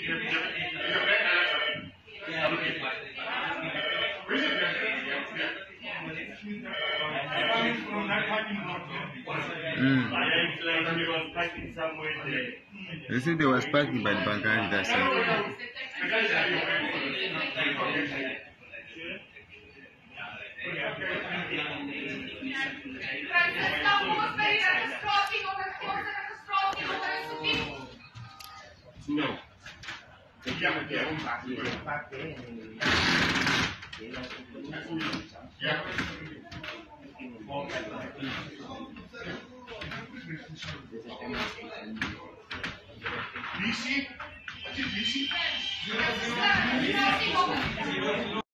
They said they was parking by the background that side. No. DC?